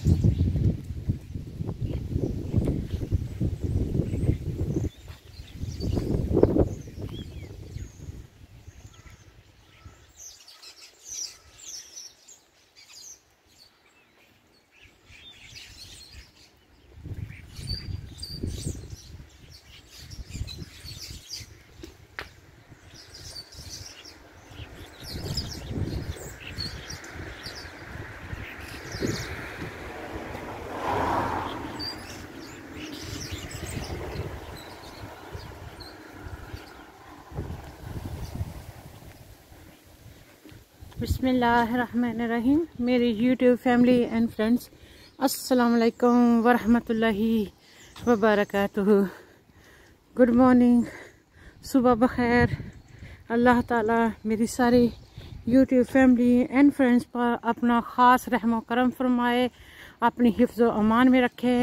बिस्मिल्लाहिर्रहमानिर्रहीम। मेरी YouTube family and friends, अस्सलाम वालेकुम वरहमतुल्लाहि वबरकातुहू। गुड मॉर्निंग, सुबह बखैर। अल्लाह ताला मेरी सारी यूट्यूब फैमिली एंड फ्रेंड्स पर अपना ख़ास रहम करम फरमाए, अपनी हिफ्ज़ व अमान में रखे।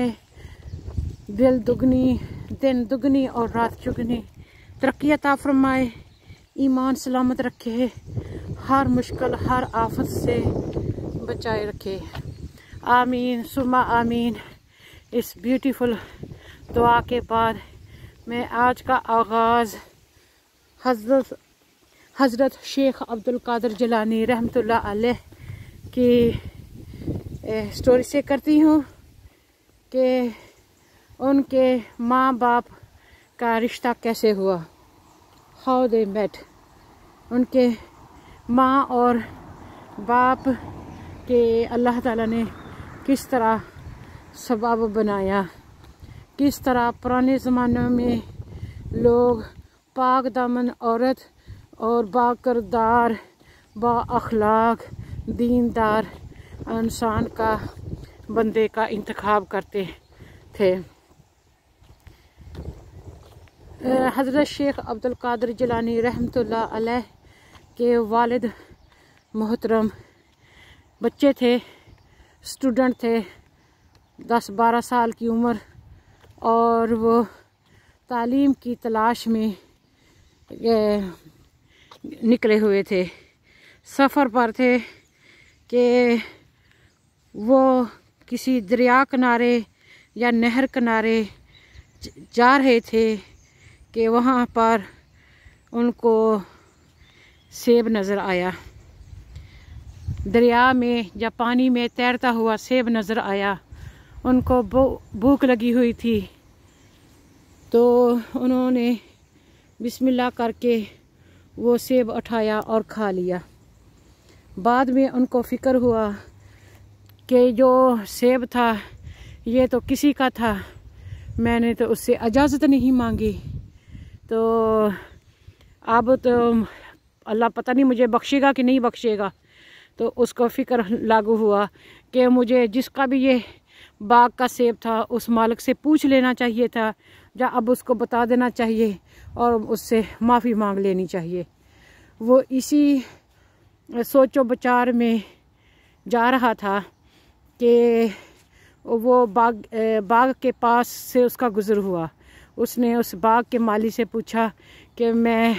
दिन दुगनी और रात चुगनी तरक्की अता फरमाए, ईमान सलामत रखे, हर मुश्किल हर आफत से बचाए रखे। आमीन सुमा आमीन। इस ब्यूटीफुल दुआ के बाद मैं आज का आगाज़ हज़रत शेख अब्दुल कादिर जिलानी रहमतुल्लाह अलैह की स्टोरी से करती हूँ कि उनके माँ बाप का रिश्ता कैसे हुआ, हाउ दे मेट। उनके माँ और बाप के अल्लाह ताला ने किस तरह सबब बनाया, किस तरह पुराने ज़माने में लोग पाक दामन औरत और बाकिरदार बाअखलाक दीनदार इंसान का बंदे का इंतखाब करते थे। हज़रत शेख अब्दुल कादिर जिलानी रहमतुल्लाह अलैह के वालिद मोहतरम बच्चे थे, स्टूडेंट थे, 10-12 साल की उम्र, और वो तालीम की तलाश में निकले हुए थे, सफ़र पर थे कि वो किसी दरिया किनारे या नहर किनारे जा रहे थे कि वहाँ पर उनको सेब नज़र आया। दरिया में या पानी में तैरता हुआ सेब नज़र आया। उनको भूख लगी हुई थी तो उन्होंने बिस्मिल्लाह करके वो सेब उठाया और खा लिया। बाद में उनको फ़िक्र हुआ कि जो सेब था ये तो किसी का था, मैंने तो उससे इजाज़त नहीं मांगी, तो अब तो अल्लाह पता नहीं मुझे बख्शेगा कि नहीं बख्शेगा। तो उसको फ़िक्र लागू हुआ कि मुझे जिसका भी ये बाग का सेब था उस मालिक से पूछ लेना चाहिए था, या अब उसको बता देना चाहिए और उससे माफ़ी मांग लेनी चाहिए। वो इसी सोचो विचार में जा रहा था कि वो बाग के पास से उसका गुज़र हुआ। उसने उस बाग के माली से पूछा कि मैं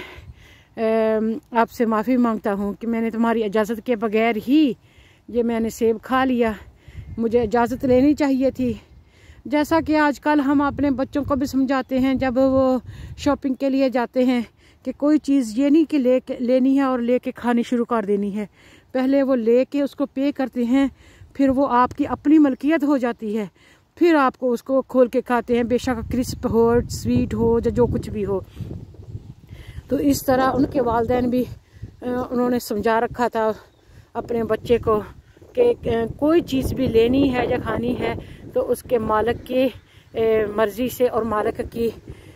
आपसे माफ़ी मांगता हूँ कि मैंने तुम्हारी इजाज़त के बगैर ही ये मैंने सेब खा लिया, मुझे इजाज़त लेनी चाहिए थी। जैसा कि आजकल हम अपने बच्चों को भी समझाते हैं जब वो शॉपिंग के लिए जाते हैं कि कोई चीज़ ये नहीं कि लेनी है और लेके खानी शुरू कर देनी है, पहले वो लेके उसको पे करते हैं, फिर वो आपकी अपनी मलकियत हो जाती है, फिर आपको उसको खोल के खाते हैं, बेशक क्रिस्प हो, स्वीट हो, या जो कुछ भी हो। तो इस तरह उनके वालिदैन भी उन्होंने समझा रखा था अपने बच्चे को कि कोई चीज़ भी लेनी है या खानी है तो उसके मालिक की मर्ज़ी से और मालिक की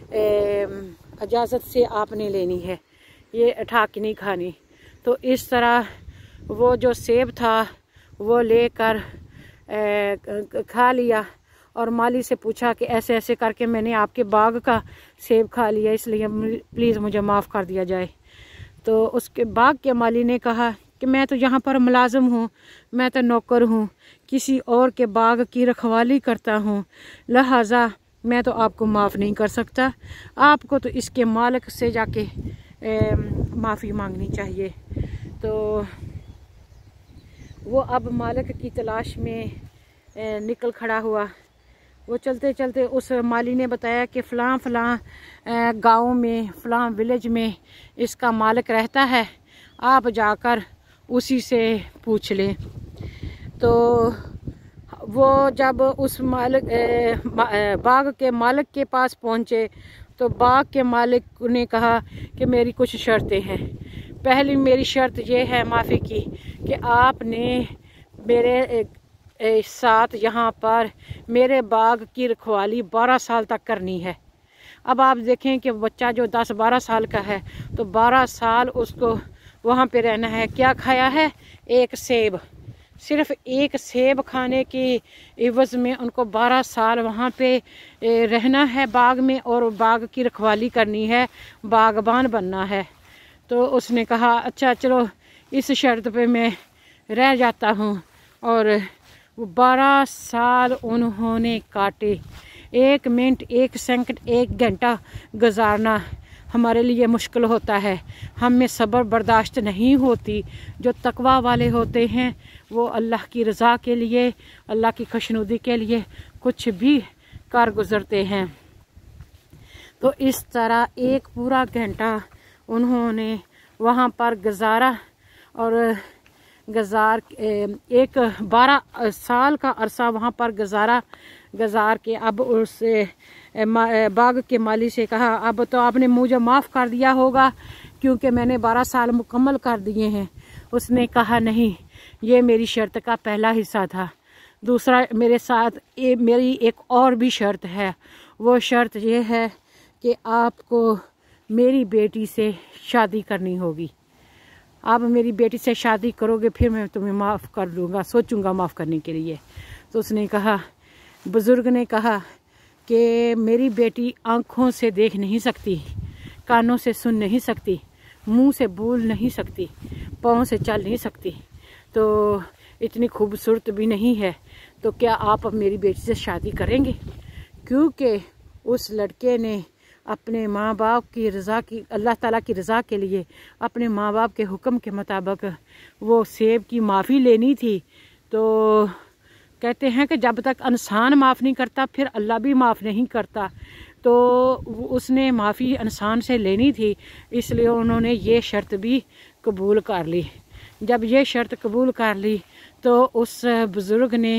इजाज़त से आपने लेनी है, ये उठा के नहीं खानी। तो इस तरह वो जो सेब था वो लेकर खा लिया और माली से पूछा कि ऐसे ऐसे करके मैंने आपके बाग का सेब खा लिया, इसलिए प्लीज़ मुझे माफ़ कर दिया जाए। तो उसके बाग के माली ने कहा कि मैं तो यहाँ पर मुलाजिम हूँ, मैं तो नौकर हूँ, किसी और के बाग की रखवाली करता हूँ, लिहाजा मैं तो आपको माफ़ नहीं कर सकता, आपको तो इसके मालिक से जाके माफ़ी मांगनी चाहिए। तो वो अब मालिक की तलाश में निकल खड़ा हुआ। वो चलते चलते उस माली ने बताया कि फ़लाँ फ़लाँ गाँव में, फ़लाँ विलेज में इसका मालिक रहता है, आप जाकर उसी से पूछ लें। तो वो जब उस मालिक बाग के मालिक के पास पहुँचे तो बाग के मालिक ने कहा कि मेरी कुछ शर्तें हैं। पहली मेरी शर्त ये है माफ़ी की कि आपने मेरे साथ यहाँ पर मेरे बाग की रखवाली 12 साल तक करनी है। अब आप देखें कि बच्चा जो 10-12 साल का है तो 12 साल उसको वहाँ पे रहना है। क्या खाया है? एक सेब, सिर्फ एक सेब खाने की इवज़ में उनको 12 साल वहाँ पे रहना है बाग में, और बाग की रखवाली करनी है, बागबान बनना है। तो उसने कहा अच्छा चलो इस शर्त पे मैं रह जाता हूँ। और वो 12 साल उन्होंने काटे। 1 मिनट, 1 सेकंड, 1 घंटा गुजारना हमारे लिए मुश्किल होता है, हम में सब्र बर्दाश्त नहीं होती। जो तकवा वाले होते हैं वो अल्लाह की रज़ा के लिए, अल्लाह की खुशनुदी के लिए कुछ भी कर गुज़रते हैं। तो इस तरह 1 पूरा घंटा उन्होंने वहाँ पर गुजारा, और एक 12 साल का अरसा वहाँ पर गुजार के अब उस बाग के माली से कहा अब तो आपने मुझे माफ़ कर दिया होगा क्योंकि मैंने 12 साल मुकम्मल कर दिए हैं। उसने कहा नहीं, ये मेरी शर्त का पहला हिस्सा था। दूसरा मेरे साथ मेरी एक और भी शर्त है। वो शर्त ये है कि आपको मेरी बेटी से शादी करनी होगी। आप मेरी बेटी से शादी करोगे फिर मैं तुम्हें माफ़ कर दूँगा, सोचूंगा माफ़ करने के लिए। तो उसने कहा, बुज़ुर्ग ने कहा कि मेरी बेटी आँखों से देख नहीं सकती, कानों से सुन नहीं सकती, मुंह से बोल नहीं सकती, पाँव से चल नहीं सकती, तो इतनी खूबसूरत भी नहीं है। तो क्या आप अब मेरी बेटी से शादी करेंगे? क्योंकि उस लड़के ने अपने माँ बाप की रज़ा की, अल्लाह ताला की रज़ा के लिए अपने माँ बाप के हुक्म के मुताबिक वो सेब की माफ़ी लेनी थी। तो कहते हैं कि जब तक इंसान माफ़ नहीं करता फिर अल्लाह भी माफ़ नहीं करता। तो उसने माफ़ी इंसान से लेनी थी, इसलिए उन्होंने ये शर्त भी कबूल कर ली। जब ये शर्त कबूल कर ली तो उस बुज़ुर्ग ने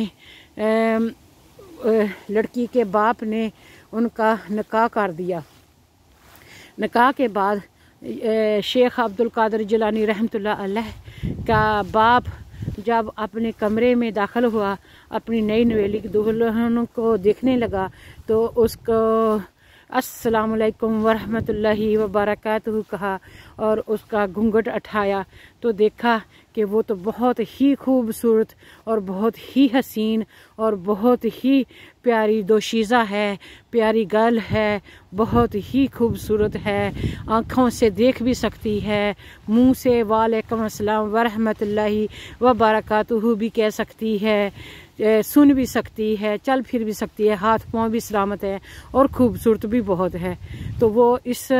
लड़की के बाप ने उनका निकाह कर दिया। निकाह के बाद शेख अब्दुल कादिर जिलानी रहमतुल्लाह अलैह का बाप जब अपने कमरे में दाखिल हुआ, अपनी नई नवेली की दुल्हन को देखने लगा तो उसको अस्सलामु अलैकुम वरहमतुल्लाहि वबरकातुहू कहा और उसका घूंघट उठाया तो देखा कि वो तो बहुत ही खूबसूरत और बहुत ही हसीन और बहुत ही प्यारी दोशीज़ा है, प्यारी गर्ल है, बहुत ही खूबसूरत है, आँखों से देख भी सकती है, मुंह से वालेकुम अस्सलाम वरहमतुल्लाहि वबरकातुहू भी कह सकती है, सुन भी सकती है, चल फिर भी सकती है, हाथ पाँव भी सलामत है और खूबसूरत भी बहुत है। तो वो इस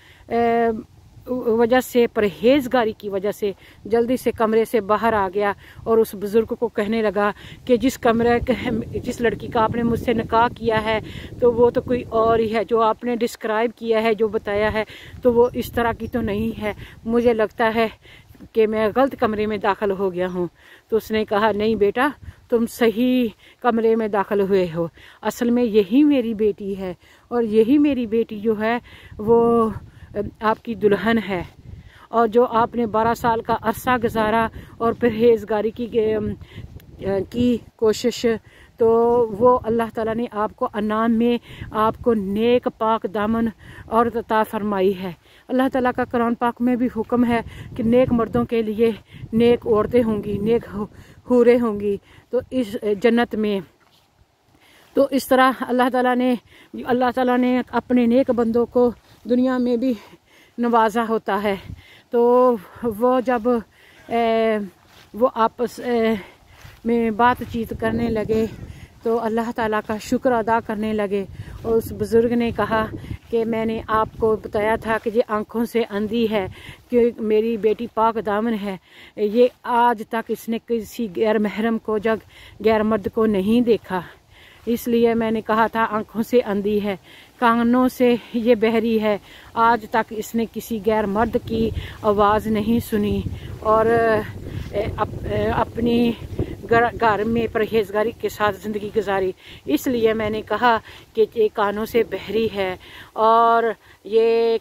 वजह से, परहेज़गारी की वजह से जल्दी से कमरे से बाहर आ गया और उस बुज़ुर्ग को कहने लगा कि जिस लड़की का आपने मुझसे निकाह किया है तो वो तो कोई और ही है, जो आपने डिस्क्राइब किया है, जो बताया है तो वो इस तरह की तो नहीं है, मुझे लगता है कि मैं गलत कमरे में दाखिल हो गया हूँ। तो उसने कहा नहीं बेटा, तुम सही कमरे में दाखिल हुए हो, असल में यही मेरी बेटी है और यही मेरी बेटी जो है वो आपकी दुल्हन है। और जो आपने 12 साल का अरसा गुजारा और परहेज़गारी की कोशिश, तो वो अल्लाह ताला ने आपको अनाम में आपको नेक पाक दामन और अता फरमाई है। अल्लाह ताला का कुरान पाक में भी हुक्म है कि नेक मर्दों के लिए नेक औरतें होंगी, नेक हूरें होंगी तो इस जन्नत में। तो इस तरह अल्लाह ताला ने अपने नेक बंदों को दुनिया में भी नवाजा होता है। तो वो जब वो आपस में बातचीत करने लगे तो अल्लाह ताला का शुक्र अदा करने लगे और उस बुज़ुर्ग ने कहा कि मैंने आपको बताया था कि ये आंखों से अंधी है, कि मेरी बेटी पाक दामन है, ये आज तक इसने किसी गैर महरम को जब गैर मर्द को नहीं देखा। इसलिए मैंने कहा था आंखों से अंधी है, कानों से ये बहरी है, आज तक इसने किसी गैर मर्द की आवाज़ नहीं सुनी और अपनी घर में परहेजगारी के साथ ज़िंदगी गुजारी। इसलिए मैंने कहा कि ये कानों से बहरी है और ये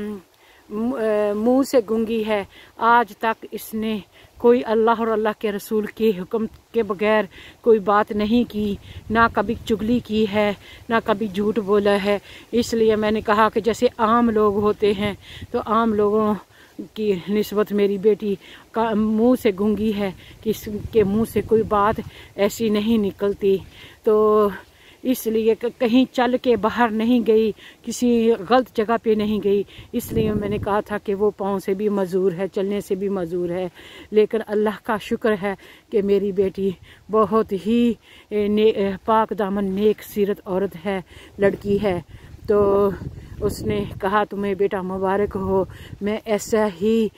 मुंह से गूंगी है, आज तक इसने कोई अल्लाह और अल्लाह के रसूल के हुक्म के बगैर कोई बात नहीं की, ना कभी चुगली की है, ना कभी झूठ बोला है। इसलिए मैंने कहा कि जैसे आम लोग होते हैं तो आम लोगों की निस्बत मेरी बेटी का मुंह से गूंगी है कि इसके मुंह से कोई बात ऐसी नहीं निकलती। तो इसलिए कहीं चल के बाहर नहीं गई, किसी गलत जगह पे नहीं गई। इसलिए मैंने कहा था कि वो पाँव से भी मजूर है, चलने से भी मजूर है। लेकिन अल्लाह का शुक्र है कि मेरी बेटी बहुत ही पाक दामन नेक सीरत औरत है, लड़की है। तो उसने कहा तुम्हें बेटा मुबारक हो, मैं ऐसा ही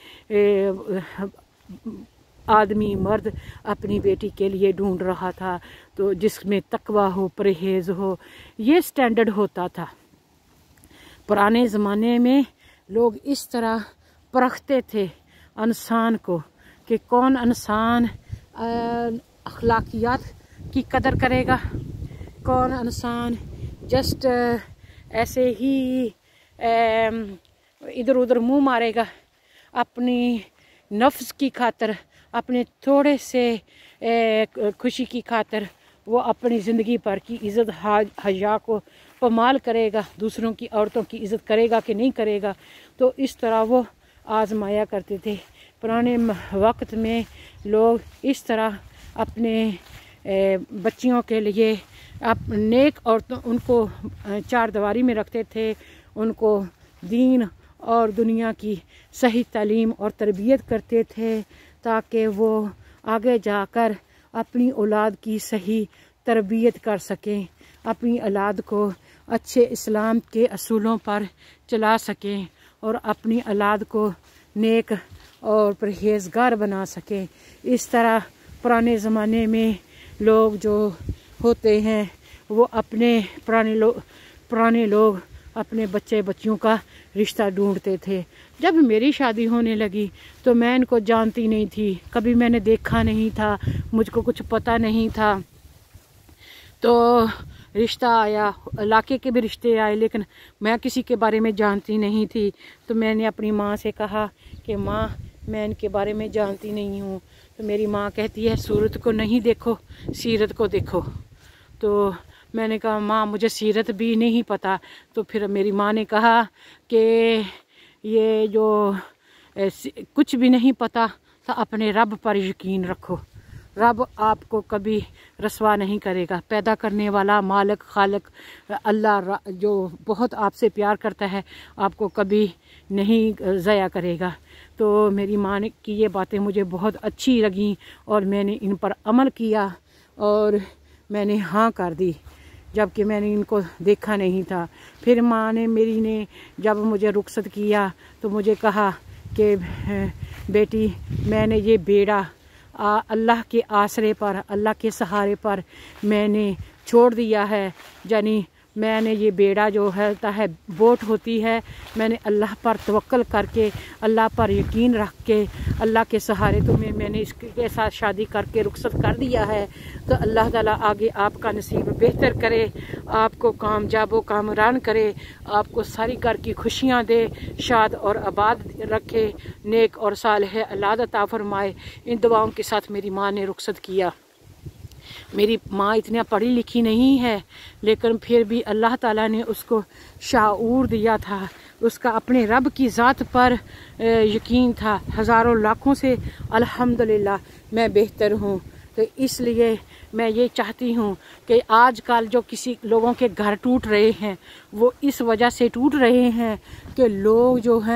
आदमी मर्द अपनी बेटी के लिए ढूंढ रहा था, तो जिसमें तकवा हो, परहेज हो, ये स्टैंडर्ड होता था। पुराने ज़माने में लोग इस तरह परखते थे इंसान को कि कौन इंसान अखलाकियात की कदर करेगा, कौन इंसान जस्ट ऐसे ही इधर उधर मुंह मारेगा, अपनी नफ्स की खातर, अपने थोड़े से खुशी की खातर वो अपनी ज़िंदगी भर की इज़्ज़त हया को पमाल करेगा, दूसरों की औरतों की इज़्ज़त करेगा कि नहीं करेगा। तो इस तरह वो आजमाया करते थे। पुराने वक्त में लोग इस तरह अपने बच्चियों के लिए नेक औरतों उनको चार दीवारी में रखते थे, उनको दीन और दुनिया की सही तालीम और तरबियत करते थे ताकि वो आगे जाकर अपनी औलाद की सही तरबियत कर सकें, अपनी औलाद को अच्छे इस्लाम के असूलों पर चला सकें और अपनी औलाद को नेक और परहेजगार बना सकें। इस तरह पुराने ज़माने में लोग जो होते हैं वो अपने पुराने लोग अपने बच्चे बच्चियों का रिश्ता ढूंढते थे। जब मेरी शादी होने लगी तो मैं इनको जानती नहीं थी, कभी मैंने देखा नहीं था, मुझको कुछ पता नहीं था। तो रिश्ता आया, इलाके के भी रिश्ते आए, लेकिन मैं किसी के बारे में जानती नहीं थी। तो मैंने अपनी माँ से कहा कि माँ मैं इनके बारे में जानती नहीं हूँ। तो मेरी माँ कहती है सूरत को नहीं देखो, सीरत को देखो। तो मैंने कहा माँ मुझे सीरत भी नहीं पता। तो फिर मेरी माँ ने कहा कि ये जो कुछ भी नहीं पता तो अपने रब पर यकीन रखो, रब आपको कभी रसवा नहीं करेगा। पैदा करने वाला मालिक खालिक अल्लाह जो बहुत आपसे प्यार करता है आपको कभी नहीं ज़या करेगा। तो मेरी माँ ने की ये बातें मुझे बहुत अच्छी लगी और मैंने इन पर अमल किया और मैंने हाँ कर दी, जबकि मैंने इनको देखा नहीं था। फिर माँ ने मेरी ने जब मुझे रुखसत किया तो मुझे कहा कि बेटी मैंने ये बेड़ा अल्लाह के आसरे पर, अल्लाह के सहारे पर मैंने छोड़ दिया है। यानी मैंने ये बेड़ा जो है बोट होती है, मैंने अल्लाह पर तवक्कल करके, अल्लाह पर यकीन रख के, अल्लाह के सहारे तो मैंने इसके साथ शादी करके रुखसत कर दिया है। तो अल्लाह ताला आगे आपका नसीब बेहतर करे, आपको कामयाब व कामरान करे, आपको सारी घर की खुशियाँ दे, शाद और आबाद रखे, नेक और सालेह औलाद अता फरमाए। इन दुआओं के साथ मेरी माँ ने रुखसत किया। मेरी माँ इतना पढ़ी लिखी नहीं है, लेकिन फिर भी अल्लाह ताला ने उसको शाऊर दिया था, उसका अपने रब की ज़ात पर यकीन था। हज़ारों लाखों से अल्हम्दुलिल्लाह मैं बेहतर हूँ। तो इसलिए मैं ये चाहती हूँ कि आजकल जो किसी लोगों के घर टूट रहे हैं वो इस वजह से टूट रहे हैं कि लोग जो हैं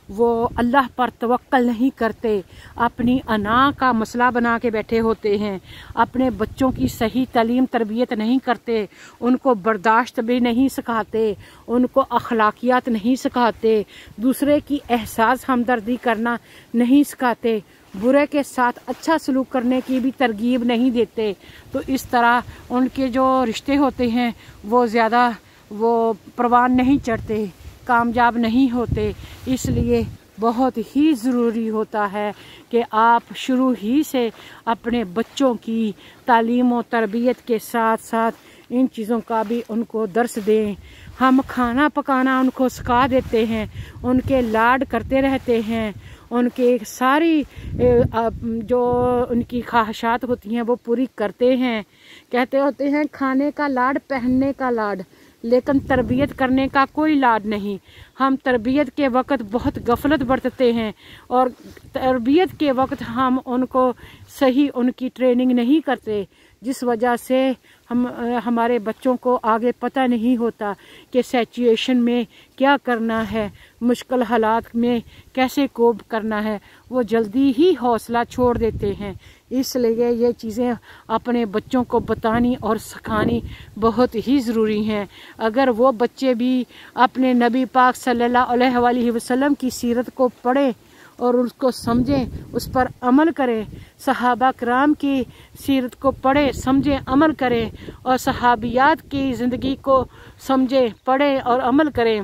वो अल्लाह पर तवक्कल नहीं करते, अपनी अना का मसला बना के बैठे होते हैं, अपने बच्चों की सही तालीम तरबियत नहीं करते, उनको बर्दाश्त भी नहीं सिखाते, उनको अखलाकियात नहीं सिखाते, दूसरे की एहसास हमदर्दी करना नहीं सिखाते, बुरे के साथ अच्छा सलूक करने की भी तरगीब नहीं देते, तो इस तरह उनके जो रिश्ते होते हैं वो ज़्यादा वो परवान नहीं चढ़ते, कामयाब नहीं होते। इसलिए बहुत ही ज़रूरी होता है कि आप शुरू ही से अपने बच्चों की तालीम और तरबियत के साथ साथ इन चीज़ों का भी उनको दर्स दें। हम खाना पकाना उनको सिखा देते हैं, उनके लाड करते रहते हैं, उनके सारी जो उनकी ख्वाहिशात होती हैं वो पूरी करते हैं। कहते होते हैं खाने का लाड पहनने का लाड, लेकिन तरबियत करने का कोई लाड नहीं। हम तरबियत के वक्त बहुत गफलत बरतते हैं और तरबियत के वक्त हम उनको सही उनकी ट्रेनिंग नहीं करते, जिस वजह से हमारे बच्चों को आगे पता नहीं होता कि सिचुएशन में क्या करना है, मुश्किल हालात में कैसे कोप करना है, वो जल्दी ही हौसला छोड़ देते हैं। इसलिए ये चीज़ें अपने बच्चों को बतानी और सिखानी बहुत ही ज़रूरी हैं। अगर वो बच्चे भी अपने नबी पाक सल्लल्लाहु अलैहि वसल्लम की सीरत को पढ़ें और उसको समझें, उस पर अमल करें, सहाबा कराम की सीरत को पढ़ें, समझें, अमल करें और सहाबियात की ज़िंदगी को समझें, पढ़ें और अमल करें,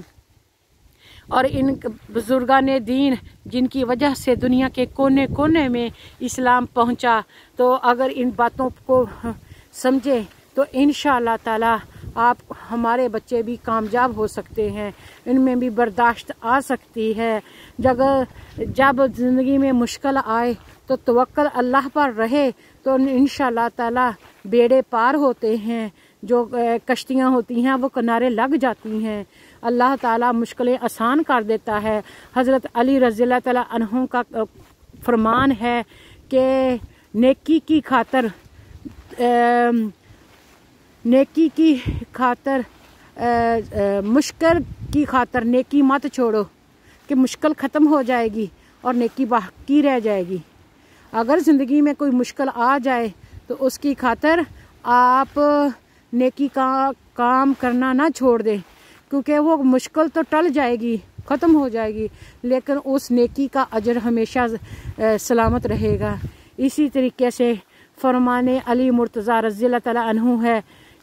और इन बुजुर्गान दीन जिनकी वजह से दुनिया के कोने कोने में इस्लाम पहुंचा, तो अगर इन बातों को समझें तो इंशाअल्लाह ताला आप हमारे बच्चे भी कामयाब हो सकते हैं, इनमें भी बर्दाश्त आ सकती है। जब ज़िंदगी में मुश्किल आए तो तवक्कल अल्लाह पर रहे तो इंशाअल्लाह ताला बेड़े पार होते हैं, जो कश्तियाँ होती हैं वो किनारे लग जाती हैं, अल्लाह ताला मुश्किलें आसान कर देता है। हज़रत अली रज़ियल्लाहु ताला अन्हु का फरमान है कि नेकी की खातर मुश्किल की खातर नेकी मत छोड़ो कि मुश्किल ख़त्म हो जाएगी और नेकी बाकी रह जाएगी। अगर ज़िंदगी में कोई मुश्किल आ जाए तो उसकी खातर आप नेकी का काम करना ना छोड़ दें, क्योंकि वो मुश्किल तो टल जाएगी, ख़त्म हो जाएगी, लेकिन उस नेकी का अजर हमेशा सलामत रहेगा। इसी तरीके से फरमाने अली मुर्तज़ा रज़ियल्लाहु ताला अन्हु है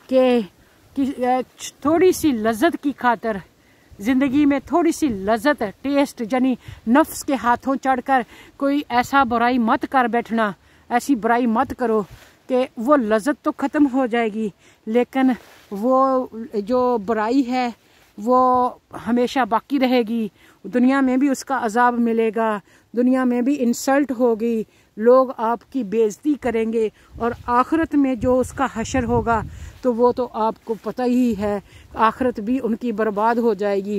कि थोड़ी सी लज्जत की खातर, ज़िंदगी में थोड़ी सी लज्जत टेस्ट यानी नफ्स के हाथों चढ़कर कोई ऐसा बुराई मत कर बैठना, ऐसी बुराई मत करो कि वो लज्जत तो ख़त्म हो जाएगी, लेकिन वो जो बुराई है वो हमेशा बाकी रहेगी, दुनिया में भी उसका अजाब मिलेगा, दुनिया में भी इंसल्ट होगी, लोग आपकी बेइज्जती करेंगे और आखिरत में जो उसका हशर होगा तो वो तो आपको पता ही है, आखिरत भी उनकी बर्बाद हो जाएगी।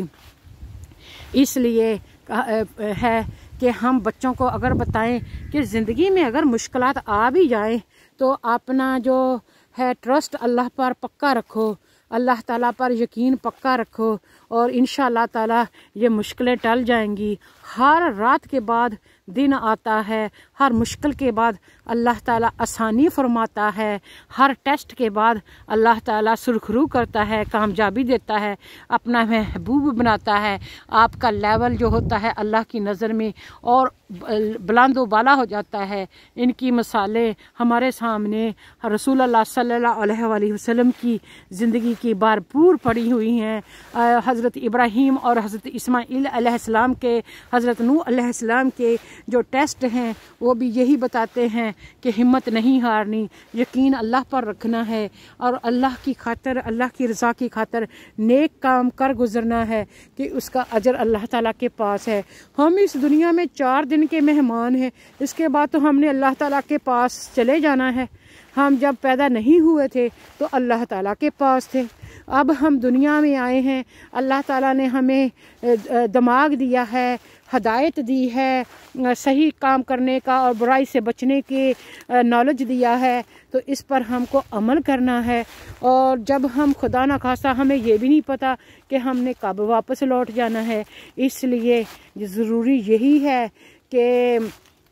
इसलिए है कि हम बच्चों को अगर बताएं कि ज़िंदगी में अगर मुश्किलात आ भी जाएं तो अपना जो है ट्रस्ट अल्लाह पर पक्का रखो, अल्लाह ताला पर यकीन पक्का रखो और इंशाअल्लाह ताला ये मुश्किलें टल जाएंगी। हर रात के बाद दिन आता है, हर मुश्किल के बाद अल्लाह ताला आसानी फरमाता है, हर टेस्ट के बाद अल्लाह ताला सुरखरू करता है, कामयाबी देता है, अपना महबूब बनाता है, आपका लेवल जो होता है अल्लाह की नज़र में और बुलंद बाला हो जाता है। इनकी मिसालें हमारे सामने रसूल अल्लाह सल्लल्लाहु अलैहि वसल्लम की ज़िंदगी की भरपूर पड़ी हुई हैं। हज़रत इब्राहीम और हज़रत इस्माईल अलैहिस्सलाम के, हज़रत नूह अलैहिस्सलाम के जो टेस्ट हैं वो भी यही बताते हैं कि हिम्मत नहीं हारनी, यकीन अल्लाह पर रखना है और अल्लाह की खातर, अल्लाह की रज़ा की खातर नेक काम कर गुजरना है कि उसका अजर अल्लाह ताला के पास है। हम इस दुनिया में 4 दिन के मेहमान हैं, इसके बाद तो हमने अल्लाह ताला के पास चले जाना है। हम जब पैदा नहीं हुए थे तो अल्लाह ताला के पास थे, अब हम दुनिया में आए हैं, अल्लाह ताला ने हमें दिमाग दिया है, हदायत दी है, सही काम करने का और बुराई से बचने की नॉलेज दिया है, तो इस पर हमको अमल करना है। और जब हम खुदा ना खासा, हमें ये भी नहीं पता कि हमने कब वापस लौट जाना है, इसलिए ज़रूरी यही है कि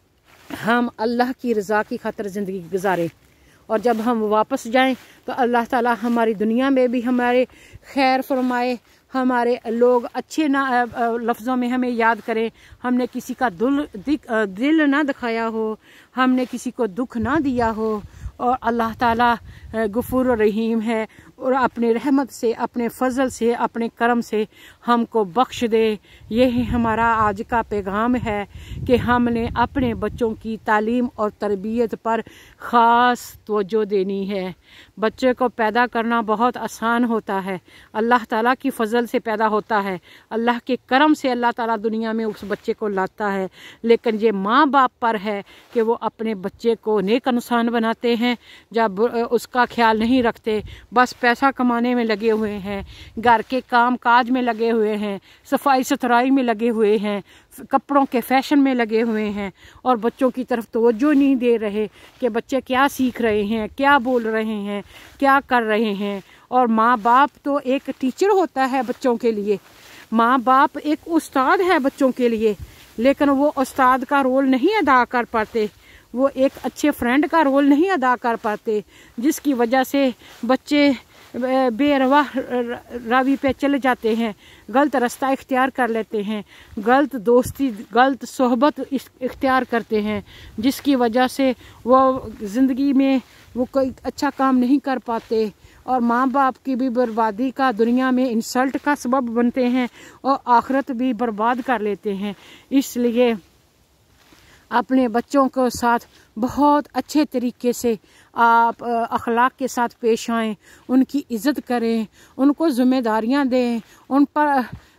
हम अल्लाह की रज़ा की खातिर ज़िंदगी गुजारें। और जब हम वापस जाएं तो अल्लाह ताला हमारी दुनिया में भी हमारे खैर फरमाए, हमारे लोग अच्छे ना लफ्ज़ों में हमें याद करें, हमने किसी का दिल ना दिखाया हो, हमने किसी को दुख ना दिया हो। और अल्लाह ताला गफूर रहीम है और अपने रहमत से, अपने फजल से, अपने करम से हमको बख्श दे। यही हमारा आज का पैगाम है कि हमने अपने बच्चों की तालीम और तरबियत पर ख़ास तवज्जो देनी है। बच्चे को पैदा करना बहुत आसान होता है, अल्लाह ताला की फजल से पैदा होता है, अल्लाह के करम से अल्लाह ताला दुनिया में उस बच्चे को लाता है। लेकिन ये माँ बाप पर है कि वो अपने बच्चे को नेक इंसान बनाते हैं, जब उसका ख्याल नहीं रखते, बस पैसा कमाने में लगे हुए हैं, घर के काम काज में लगे हुए हैं, सफाई सुथराई में लगे हुए हैं, कपड़ों के फैशन में लगे हुए हैं और बच्चों की तरफ तवज्जो नहीं दे रहे कि बच्चे क्या सीख रहे हैं, क्या बोल रहे हैं, क्या कर रहे हैं। और माँ बाप तो एक टीचर होता है बच्चों के लिए, माँ बाप एक उस्ताद है बच्चों के लिए, लेकिन वो उस्ताद का रोल नहीं अदा कर पाते, वो एक अच्छे फ्रेंड का रोल नहीं अदा कर पाते, जिसकी वजह से बच्चे बेरवाह रावी पे चले जाते हैं, गलत रास्ता इख्तियार कर लेते हैं, गलत दोस्ती, गलत सोहबत इख्तियार करते हैं, जिसकी वजह से वो ज़िंदगी में वो कोई अच्छा काम नहीं कर पाते और माँ बाप की भी बर्बादी का, दुनिया में इंसल्ट का सबब बनते हैं और आखिरत भी बर्बाद कर लेते हैं। इसलिए अपने बच्चों के साथ बहुत अच्छे तरीके से आप अखलाक के साथ पेश आएँ, उनकी इज़्ज़त करें, उनको ज़िम्मेदारियां दें, उन पर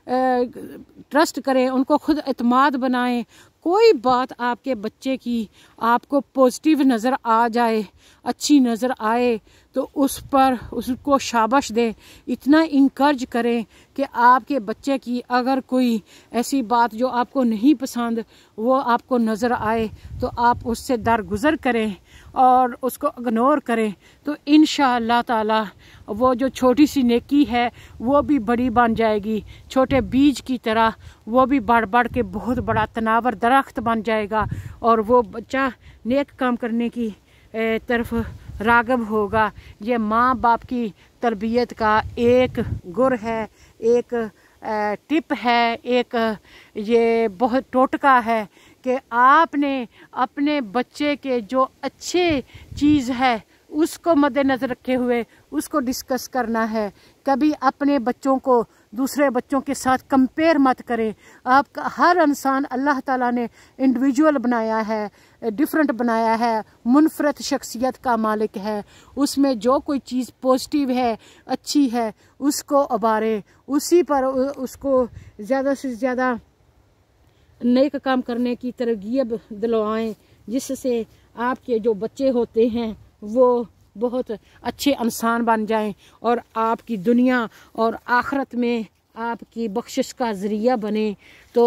ट्रस्ट करें, उनको खुद एतमाद बनाएं। कोई बात आपके बच्चे की आपको पॉजिटिव नज़र आ जाए, अच्छी नज़र आए, तो उस पर उसको शाबाश दें, इतना इंकरेज करें कि आपके बच्चे की अगर कोई ऐसी बात जो आपको नहीं पसंद वो आपको नज़र आए तो आप उससे दरगुज़र करें और उसको इग्नोर करें, तो इंशाअल्लाह ताला वो जो छोटी सी नेकी है वो भी बड़ी बन जाएगी, छोटे बीज की तरह वो भी बढ़ बढ़ के बहुत बड़ा तनावर दरख्त बन जाएगा और वो बच्चा नेक काम करने की तरफ राग़िब होगा। ये माँ बाप की तरबियत का एक गुर है, एक टिप है, एक ये बहुत टोटका है कि आपने अपने बच्चे के जो अच्छे चीज़ है उसको मद्देनज़र रखे हुए उसको डिस्कस करना है। कभी अपने बच्चों को दूसरे बच्चों के साथ कंपेयर मत करें। आपका हर इंसान अल्लाह ताला ने इंडिविजुअल बनाया है, डिफरेंट बनाया है, मुनफरद शख्सियत का मालिक है। उसमें जो कोई चीज़ पॉजिटिव है, अच्छी है, उसको उभारें, उसी पर उसको ज़्यादा से ज़्यादा नेक काम करने की तरगीब दिलवाएं, जिससे आपके जो बच्चे होते हैं वो बहुत अच्छे इंसान बन जाएं और आपकी दुनिया और आखिरत में आपकी बख्शिश का ज़रिया बने। तो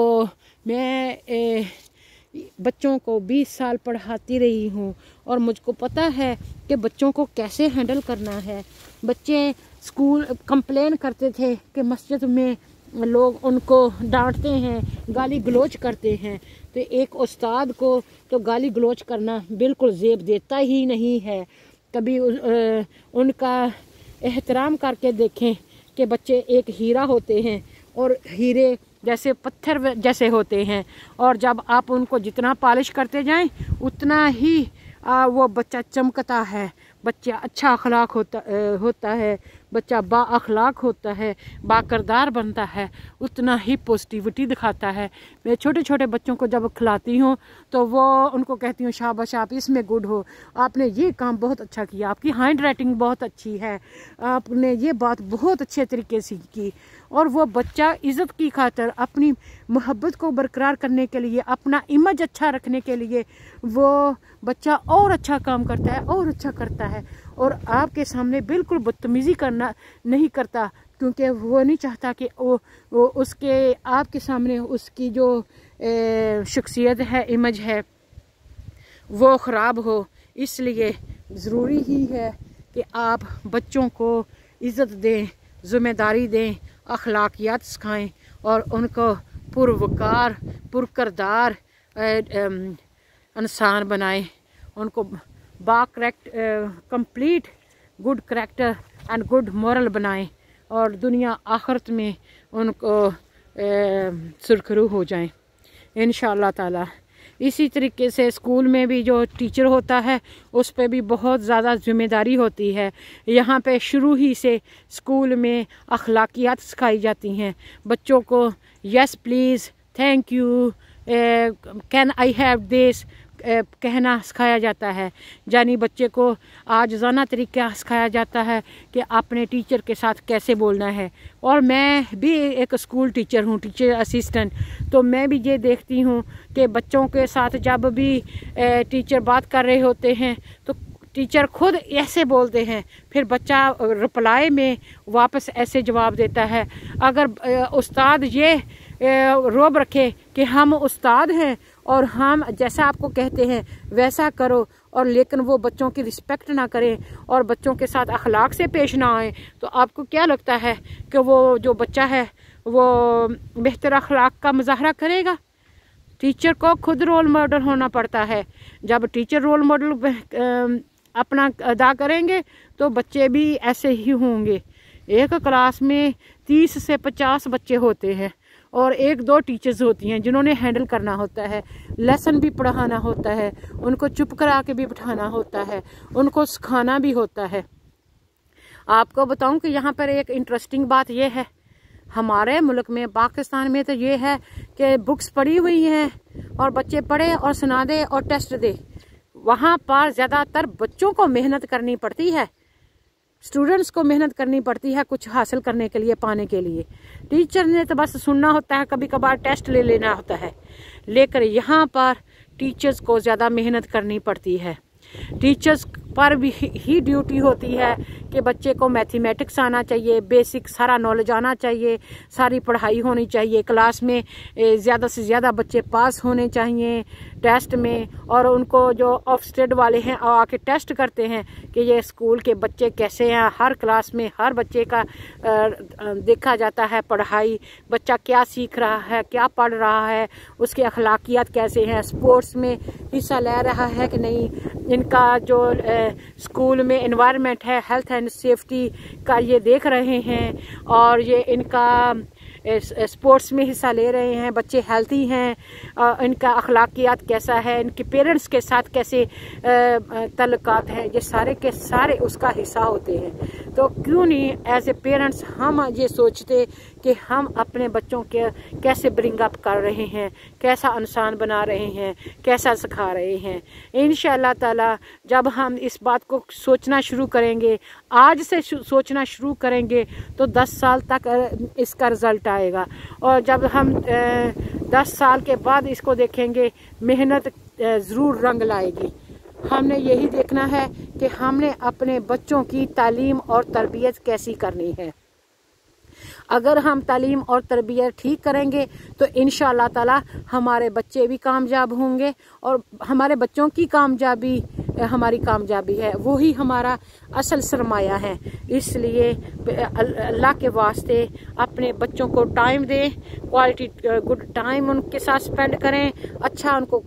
मैं बच्चों को 20 साल पढ़ाती रही हूँ और मुझको पता है कि बच्चों को कैसे हैंडल करना है। बच्चे स्कूल कंप्लेन करते थे कि मस्जिद में लोग उनको डांटते हैं, गाली गलोच करते हैं, तो एक उस्ताद को तो गाली गलोच करना बिल्कुल ज़ेब देता ही नहीं है। कभी उनका एहतराम करके देखें कि बच्चे एक हीरा होते हैं और हीरे जैसे पत्थर जैसे होते हैं, और जब आप उनको जितना पॉलिश करते जाएं उतना ही वो बच्चा चमकता है, बच्चा अच्छा अखलाक होता है, बच्चा बा अखलाक होता है, बाकरदार बनता है, उतना ही पॉजिटिविटी दिखाता है। मैं छोटे छोटे बच्चों को जब खिलाती हूँ तो वो उनको कहती हूँ शाबाश, आप इसमें गुड हो, आपने ये काम बहुत अच्छा किया, आपकी हैंड राइटिंग बहुत अच्छी है, आपने ये बात बहुत अच्छे तरीके से की। और वो बच्चा इज़्ज़त की खातिर, अपनी मोहब्बत को बरकरार करने के लिए, अपना इमेज अच्छा रखने के लिए वो बच्चा और अच्छा काम करता है और अच्छा करता है और आपके सामने बिल्कुल बदतमीज़ी करना नहीं करता, क्योंकि वो नहीं चाहता कि वो उसके आपके सामने उसकी जो शख्सियत है, इमेज है, वो ख़राब हो। इसलिए ज़रूरी ही है कि आप बच्चों को इज़्ज़त दें, ज़िम्मेदारी दें, अखलाकियात सिखाएं और उनको पुरवकार पुरकरदार इंसान बनाएं, उनको complete good character and good moral बनाएं और दुनिया आखिरत में उनको सुरखरू हो जाएं इंशाअल्लाह ताला। इसी तरीके से स्कूल में भी जो टीचर होता है उस पे भी बहुत ज़्यादा ज़िम्मेदारी होती है। यहाँ पे शुरू ही से स्कूल में अखलाकियात सिखाई जाती हैं बच्चों को। Yes please, thank you, can I have this कहना सिखाया जाता है। यानी बच्चे को आज़ाना तरीका सिखाया जाता है कि अपने टीचर के साथ कैसे बोलना है। और मैं भी एक स्कूल टीचर हूँ, टीचर असिस्टेंट, तो मैं भी ये देखती हूँ कि बच्चों के साथ जब भी टीचर बात कर रहे होते हैं तो टीचर खुद ऐसे बोलते हैं, फिर बच्चा रिप्लाई में वापस ऐसे जवाब देता है। अगर उस्ताद ये रोब रखे कि हम उस्ताद हैं और हम जैसा आपको कहते हैं वैसा करो, और लेकिन वो बच्चों की रिस्पेक्ट ना करें और बच्चों के साथ अखलाक से पेश ना आए, तो आपको क्या लगता है कि वो जो बच्चा है वो बेहतर अखलाक का मुजाहरा करेगा? टीचर को खुद रोल मॉडल होना पड़ता है। जब टीचर रोल मॉडल अपना अदा करेंगे तो बच्चे भी ऐसे ही होंगे। एक क्लास में 30 से 50 बच्चे होते हैं और 1-2 टीचर्स होती हैं जिन्होंने हैंडल करना होता है, लेसन भी पढ़ाना होता है, उनको चुप करा के भी बिठाना होता है, उनको सिखाना भी होता है। आपको बताऊं कि यहाँ पर एक इंटरेस्टिंग बात यह है, हमारे मुल्क में पाकिस्तान में तो ये है कि बुक्स पढ़ी हुई हैं और बच्चे पढ़े और सुना दे और टेस्ट दे। वहाँ पर ज़्यादातर बच्चों को मेहनत करनी पड़ती है, स्टूडेंट्स को मेहनत करनी पड़ती है कुछ हासिल करने के लिए, पाने के लिए। टीचर ने तो बस सुनना होता है, कभी कभार टेस्ट ले लेना होता है, लेकिन यहाँ पर टीचर्स को ज़्यादा मेहनत करनी पड़ती है। टीचर्स पर भी ही ड्यूटी होती है कि बच्चे को मैथमेटिक्स आना चाहिए, बेसिक सारा नॉलेज आना चाहिए, सारी पढ़ाई होनी चाहिए, क्लास में ज़्यादा से ज़्यादा बच्चे पास होने चाहिए टेस्ट में। और उनको जो ऑफ स्टेट वाले हैं आके टेस्ट करते हैं कि ये स्कूल के बच्चे कैसे हैं। हर क्लास में हर बच्चे का देखा जाता है पढ़ाई, बच्चा क्या सीख रहा है, क्या पढ़ रहा है, उसके अखलाकियात कैसे हैं, स्पोर्ट्स में हिस्सा ले रहा है कि नहीं, इनका जो स्कूल में एनवायरनमेंट है, हेल्थ एंड सेफ्टी का ये देख रहे हैं, और ये इनका स्पोर्ट्स में हिस्सा ले रहे हैं, बच्चे हेल्थी हैं, इनका अखलाकियात कैसा है, इनके पेरेंट्स के साथ कैसे तल्लुकात हैं, ये सारे के सारे उसका हिस्सा होते हैं। तो क्यों नहीं एज ए पेरेंट्स हम ये सोचते कि हम अपने बच्चों के कैसे ब्रिंग अप कर रहे हैं, कैसा इंसान बना रहे हैं, कैसा सिखा रहे हैं। इंशाअल्लाह ताला जब हम इस बात को सोचना शुरू करेंगे, आज से सोचना शुरू करेंगे, तो 10 साल तक इसका रिज़ल्ट आएगा। और जब हम 10 साल के बाद इसको देखेंगे, मेहनत ज़रूर रंग लाएगी। हमने यही देखना है कि हमने अपने बच्चों की तालीम और तरबियत कैसी करनी है। अगर हम तालीम और तरबियत ठीक करेंगे तो इंशाअल्लाह ताला हमारे बच्चे भी कामयाब होंगे, और हमारे बच्चों की कामयाबी हमारी कामयाबी है, वही हमारा असल सरमाया है। इसलिए अल्लाह के वास्ते अपने बच्चों को टाइम दें, क्वालिटी गुड टाइम उनके साथ स्पेंड करें, अच्छा उनको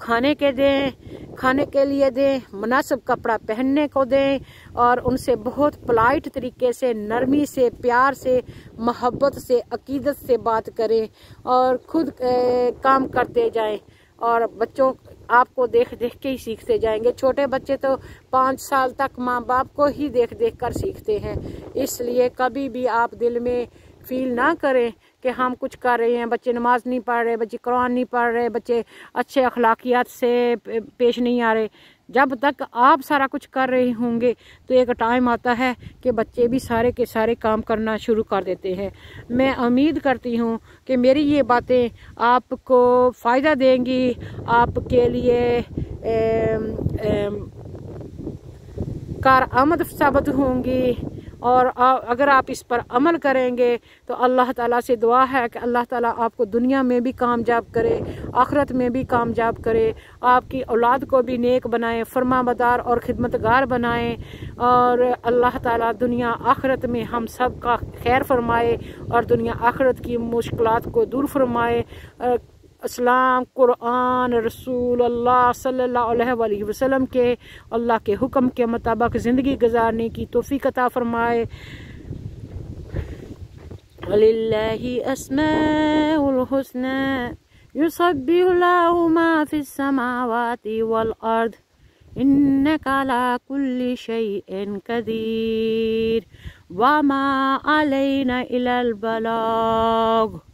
खाने के लिए दें, मुनासिब कपड़ा पहनने को दें, और उनसे बहुत पोलाइट तरीके से, नरमी से, प्यार से, मोहब्बत से, अकीदत से बात करें, और खुद काम करते जाएं। और बच्चों आपको देख देख के ही सीखते जाएंगे। छोटे बच्चे तो 5 साल तक माँ बाप को ही देख देख कर सीखते हैं। इसलिए कभी भी आप दिल में फील ना करें कि हम कुछ कर रहे हैं, बच्चे नमाज नहीं पढ़ रहे, बच्चे कुरान नहीं पढ़ रहे, बच्चे अच्छे अखलाकियात से पेश नहीं आ रहे। जब तक आप सारा कुछ कर रहे होंगे तो एक टाइम आता है कि बच्चे भी सारे के सारे काम करना शुरू कर देते हैं। मैं उम्मीद करती हूँ कि मेरी ये बातें आपको फ़ायदा देंगी, आपके लिए कारआमद साबित होंगी। और अगर आप इस पर अमल करेंगे तो अल्लाह ताला से दुआ है कि अल्लाह ताला आपको दुनिया में भी कामयाब करे, आखिरत में भी कामयाब करे, आपकी औलाद को भी नेक बनाए, फरमाबरदार और खिदमतगार बनाए, और अल्लाह ताला दुनिया आखिरत में हम सब का खैर फरमाए और दुनिया आखिरत की मुश्किलात को दूर फरमाए। इस्लाम, कुरान, रसूल अल्लाह सल्लल्लाहु अलैहि वसल्लम के अल्लाह के हुक्म के मुताबिक ज़िंदगी गुजारने की तौफीक अता फरमाए। लिल्लाहि अस्माउल हुस्ना युसब्बिहु लहु मा फिस समावाति वल अर्द इन्नका अला कुल्ली शैइन कदीर व मा अलैना इल्लल बलाग।